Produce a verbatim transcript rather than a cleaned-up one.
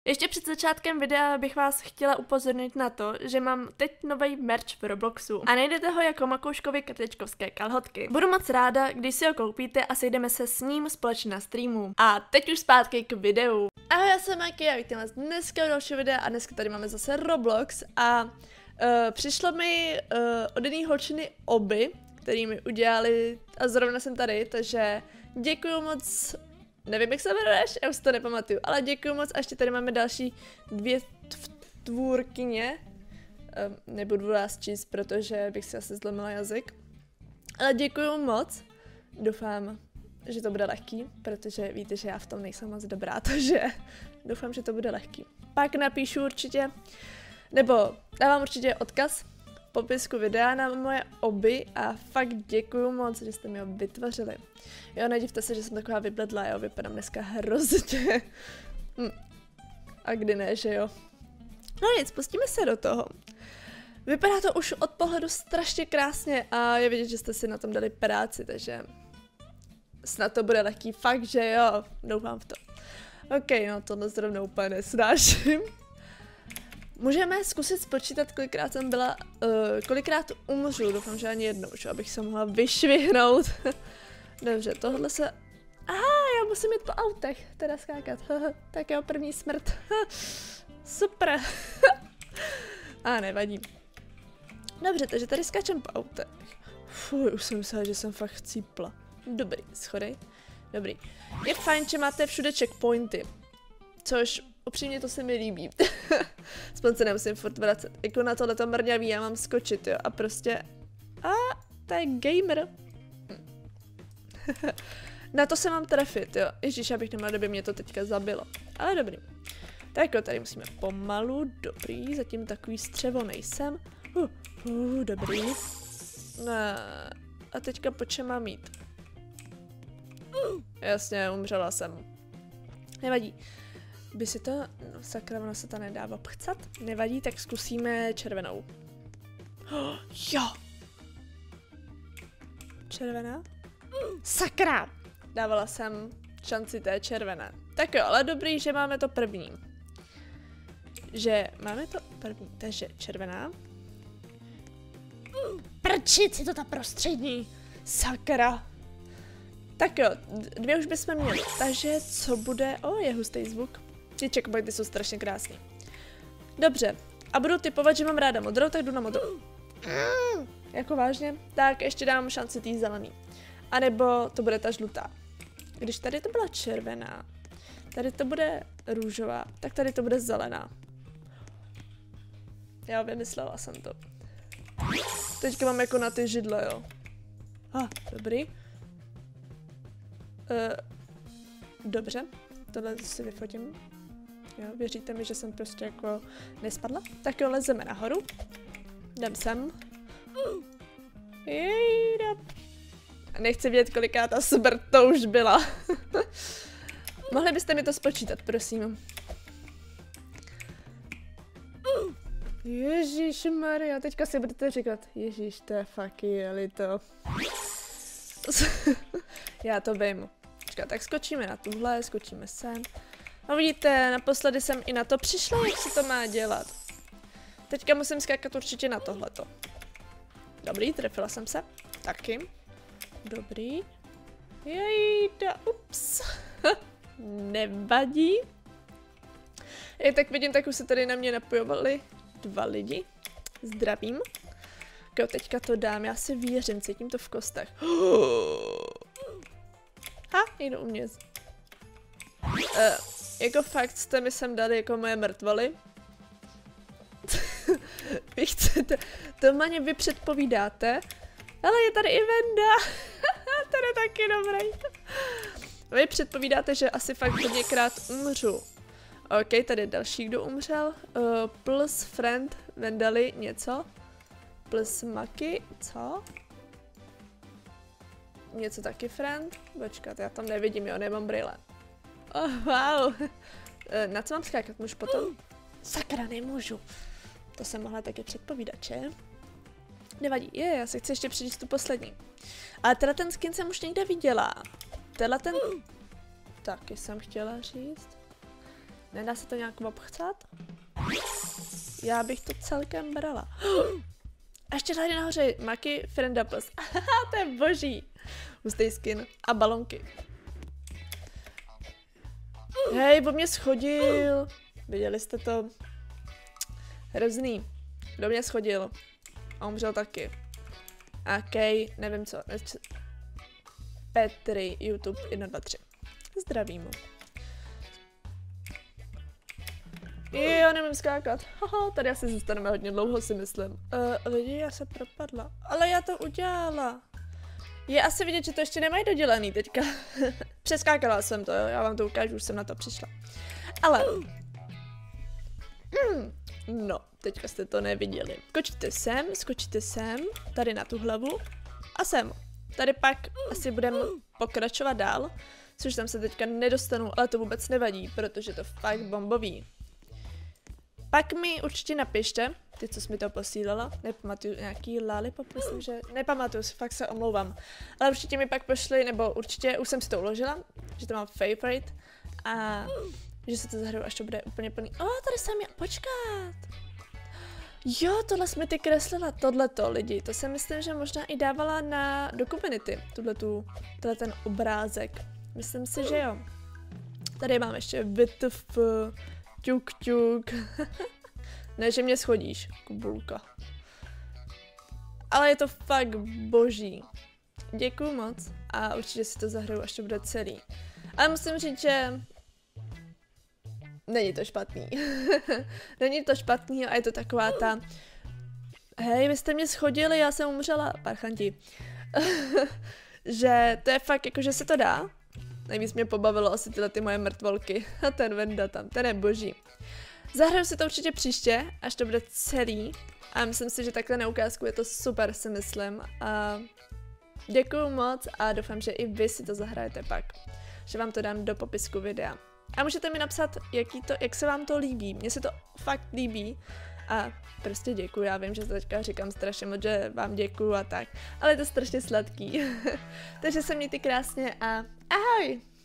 Ještě před začátkem videa bych vás chtěla upozornit na to, že mám teď nový merch v Robloxu a najdete ho jako Makouškovy krtečkovské kalhotky. Budu moc ráda, když si ho koupíte a sejdeme se s ním společně na streamu. A teď už zpátky k videu. Ahoj, já jsem Maki a vítám vás dneska u dalšího videa a dneska tady máme zase Roblox a uh, přišlo mi uh, od jedné holčiny oby, který mi udělali a zrovna jsem tady, takže děkuju moc. Nevím, jak se jmenuješ, já už to nepamatuju, ale děkuju moc a ještě tady máme další dvě tvůrkyně. Um, nebudu vás číst, protože bych si asi zlomila jazyk. Ale děkuju moc. Doufám, že to bude lehký, protože víte, že já v tom nejsem moc dobrá, takže doufám, že to bude lehký. Pak napíšu určitě, nebo dávám určitě odkaz v popisku videa na moje oby a fakt děkuju moc, že jste mi ho vytvořili. Jo, nedivte se, že jsem taková vybledlá, jo, vypadám dneska hrozně. Hm. A kdy ne, že jo. No nic, pustíme se do toho. Vypadá to už od pohledu strašně krásně a je vidět, že jste si na tom dali práci, takže snad to bude lehký, fakt, že jo, doufám v to. Ok, no tohle zrovna úplně nesnáším. Můžeme zkusit spočítat, kolikrát jsem byla, uh, kolikrát umřu, doufám, že ani jednou, že abych se mohla vyšvihnout. Dobře, tohle se... Aha, já musím jít po autech, teda skákat. Tak jo, první smrt. Super. A nevadí. Dobře, takže tady skáčem po autech. Fuj, už jsem myslela, že jsem fakt chcípla. Dobrý, schody. Dobrý. Je fajn, že máte všude checkpointy. Což upřímně to se mi líbí. Aspoň se nemusím furt vracet. Jako na tohleto mrňavý já mám skočit, jo. A prostě... A to je gamer. Na to se mám trefit, jo. Ježíš, abych neměla, kdyby mě to teďka zabilo. Ale dobrý. Tak jo, tady musíme pomalu, dobrý, zatím takový střevo nejsem. Uh, uh, dobrý. No, a teďka po čem mám jít? Uh, jasně, umřela jsem. Nevadí. By si to, no sakra, ono se to nedá obchcat. Nevadí, tak zkusíme červenou. Oh, jo! Červená? Sakra! Dávala jsem šanci té červené. Tak jo, ale dobrý, že máme to první. Že máme to první, takže červená. Prčit, je to ta prostřední. Sakra. Tak jo, dvě už bychom měli. Takže co bude? O, oh, je hustý zvuk. Ty checkpointy jsou strašně krásný. Dobře. A budu typovat, že mám ráda modrou, tak jdu na modrou. Mm, jako vážně? Tak ještě dám šanci tý zelený. A nebo to bude ta žlutá. Když tady to byla červená, tady to bude růžová, tak tady to bude zelená. Já vymyslela jsem to. Teďka mám jako na ty židle, jo. Ah, dobrý. Uh, dobře, tohle si vyfotím. Jo, věříte mi, že jsem prostě jako nespadla? Tak jo, lezeme nahoru. Jdem sem. Jejda. Nechci vědět, koliká ta smrt to už byla. Mohli byste mi to spočítat, prosím. Ježíšmarja, teďka si budete říkat, ježíš, to je fakt jeli to. Já to vím. Počkat, tak skočíme na tuhle, skočíme sem. No vidíte, naposledy jsem i na to přišla, jak se to má dělat. Teďka musím skákat určitě na tohleto. Dobrý, trefila jsem se. Taky. Dobrý. Jejda, ups. Nevadí. Jak tak vidím, tak už se tady na mě napojovali dva lidi. Zdravím. Jo, teďka to dám, já si věřím, cítím to v kostech. Ha, někdo u mě. Uh, jako fakt jste mi sem dali jako moje mrtvoly. Vy chcete, to mě vy předpovídáte. Ale je tady i Venda. Ten je taky dobrý. Vy předpovídáte, že asi fakt hodněkrát umřu. Ok, tady je další, kdo umřel. Uh, plus friend Vendali něco. Plus Maki, co? Něco taky friend? Počkat, já tam nevidím, jo, nemám brýle. Oh, wow. Uh, na co mám skákat? Můžu potom? Sakra, nemůžu. To jsem mohla taky předpovídat, že? Nevadí, je, já se chci ještě přijít tu poslední. Ale teda ten skin jsem už někde viděla. Tenhle ten... Taky jsem chtěla říct. Nedá se to nějak obchcat? Já bych to celkem brala. A ještě tady nahoře Maki Friendapus. To je boží. Hustý skin. A balonky. Hej, po mě schodil. Viděli jste to? Hrozný. Kdo mě schodil? A umřel taky. A Kej, nevím co. Petry, YouTube, jedna, dva, tři. Zdravím mu. Jo, nevím skákat. Haha, tady asi zůstaneme hodně dlouho, si myslím. Uh, lidi, já se propadla. Ale já to udělala. Je asi vidět, že to ještě nemají dodělaný teďka. Přeskákala jsem to, jo, já vám to ukážu, už jsem na to přišla. Ale... Mm, no, teďka jste to neviděli. Skočíte sem, skočíte sem, tady na tu hlavu a sem. Tady pak asi budeme pokračovat dál, což tam se teďka nedostanu, ale to vůbec nevadí, protože to fakt bombový. Pak mi určitě napište, ty, co jsi mi to posílala, nepamatuju, nějaký lollipop, myslím, že nepamatuju, fakt se omlouvám. Ale určitě mi pak pošli, nebo určitě už jsem si to uložila, že to mám favorite a že se to zahraju, až to bude úplně plný. O, tady jsem já, počkat. Jo, tohle jsme ty kreslila, tohleto lidi, to jsem myslím, že možná i dávala na, do komunity, tuhletu, tenhle ten obrázek. Myslím si, že jo. Tady mám ještě W T F, ťuk ťuk. Ne, že mě schodíš, kubulka. Ale je to fakt boží. Děkuju moc a určitě si to zahraju, až to bude celý. Ale musím říct, že není to špatný. Není to špatný a je to taková ta... Hej, vy jste mě schodili, já jsem umřela, parchanti. Že to je fakt jako, že se to dá. Nejvíc mě pobavilo asi tyhle ty moje mrtvolky. A ten Venda tam, ten je boží. Zahraju si to určitě příště, až to bude celý. A myslím si, že takhle na ukázku je to super, si myslím. A děkuju moc a doufám, že i vy si to zahrajete pak. Že vám to dám do popisku videa. A můžete mi napsat, jaký to, jak se vám to líbí. Mně se to fakt líbí. A prostě děkuju, já vím, že to teďka říkám strašně moc, že vám děkuju a tak. Ale je to strašně sladký. Takže se mějte krásně a ahoj!